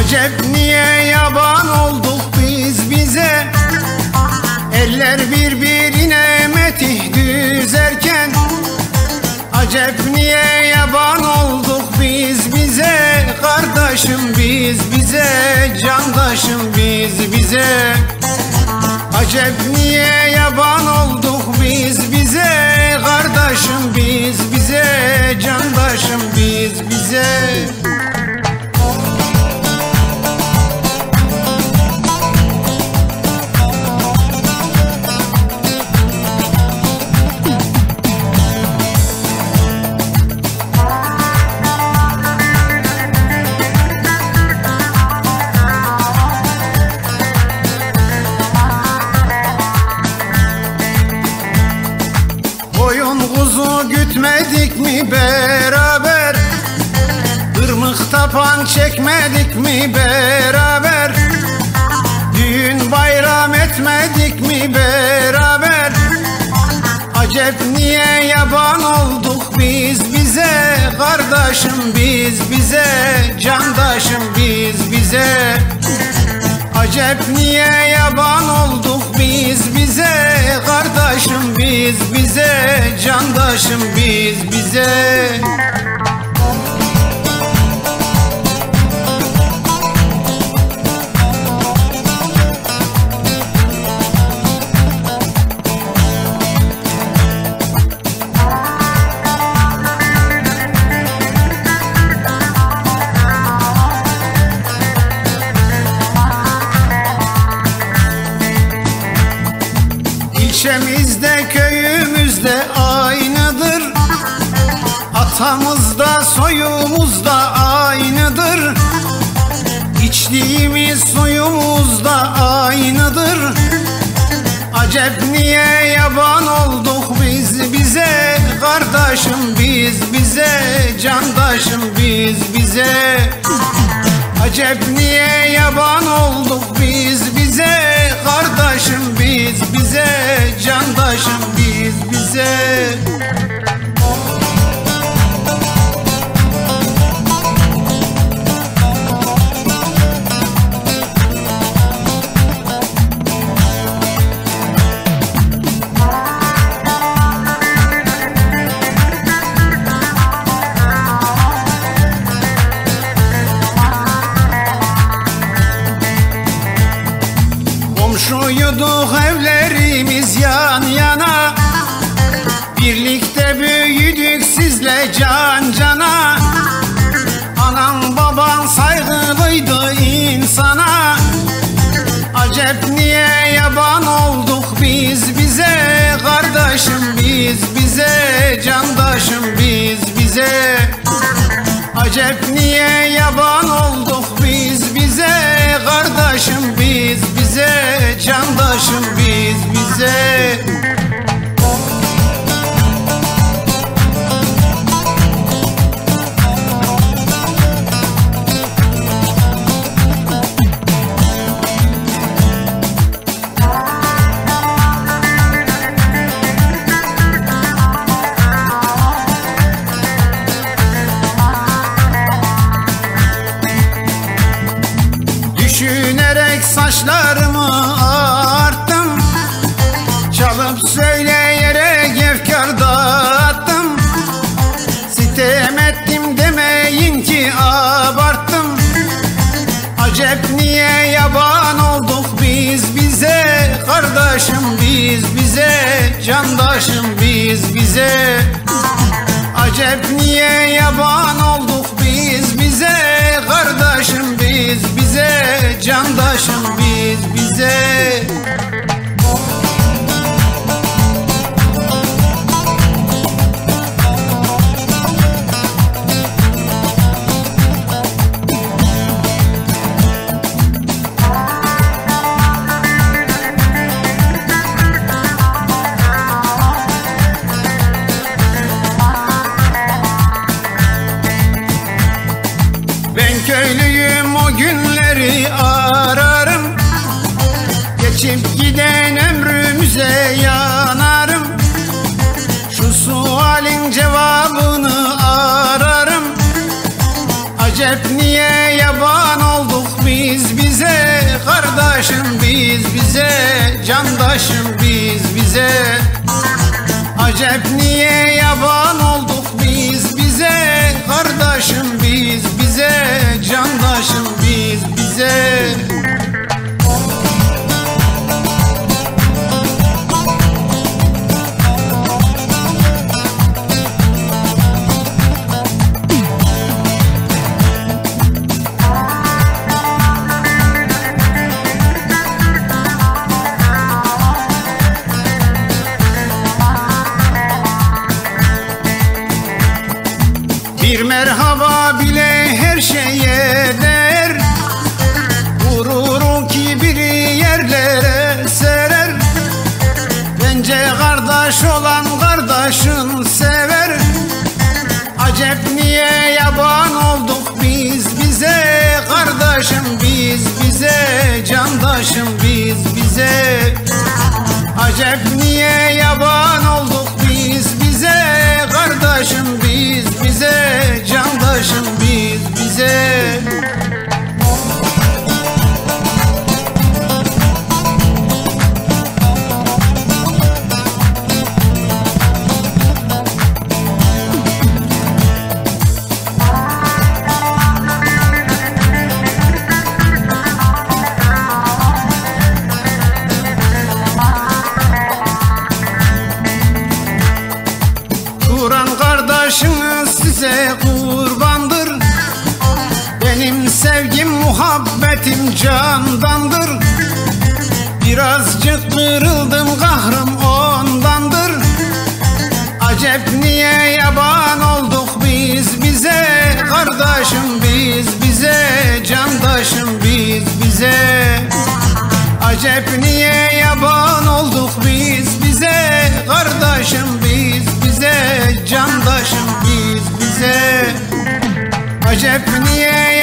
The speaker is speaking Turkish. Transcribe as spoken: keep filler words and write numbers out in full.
Acep niye yaban olduk biz bize? Eller birbirine metih düzerken. Acep niye yaban olduk biz bize? Kardeşim biz bize, candaşım biz bize. Acep niye yaban olduk biz bize? Kardeşim biz bize, candaşım biz bize. Koyun kuzu gütmedik mi beraber? Irmık tapan çekmedik mi beraber? Düğün bayram etmedik mi beraber? Acep niye yaban olduk biz bize? Kardeşim biz bize, candaşım biz bize. Acep niye yaban olduk biz bize? Kardeşim biz bize, candaşım biz bize. İlçemizde köyümüzde aynıdır. Atamızda soyumuzda aynıdır. İçtiğimiz suyumuzda aynıdır. Acep niye yaban olduk biz bize? Kardeşim biz bize, candaşım biz bize. Acep niye yaban olduk biz bize? Kardeşim biz bize, candaşım biz bize. Komşuyduk evlerimiz yan yana. Birlikte büyüdük sizle can cana. Anan baban saygılıydı insana. Acep niye yaban olduk biz bize? Kardeşim biz bize, candaşım biz bize. Acep niye yaban olduk biz bize? Kardeşim biz bize, candaşım biz bize. Düşünerek saçlarımı arttım. Çalıp söyleyerek efkar dağıttım. Sitem ettim demeyin ki abarttım. Acep niye yaban olduk biz bize? Kardeşim biz bize, candaşım biz bize. Acep niye yaban olduk biz bize? Kardeşim biz bize, candaşım biz bize. Ben köylüyüm, o günleri ararım. Geçip giden ömrümüze yanarım. Şu sualin cevabını ararım. Acep niye yaban olduk biz bize, kardeşim biz bize, candaşım biz bize. Acep niye yaban olduk biz bize, kardeşim biz bize, candaşım biz bize. Bir merhaba bile her şeye der, gururun kibiri yerlere serer. Bence kardeş olan kardeşin sever. Acep niye yaban olduk biz bize, kardeşim biz bize, candaşım biz bize. Acep niye yaban olduk biz bize, kardeşim biz bize, candaşım biz bize. Kur'an kardeşiniz size kurbandır. Benim sevgim muhabbetim candandır. Birazcık kırıldım kahrım ondandır. Acep niye yaban olduk biz bize, kardeşim biz bize, candaşım biz bize. Acep niye yaban olduk biz bize, kardeşim biz bize, candaşım biz bize. Acep niye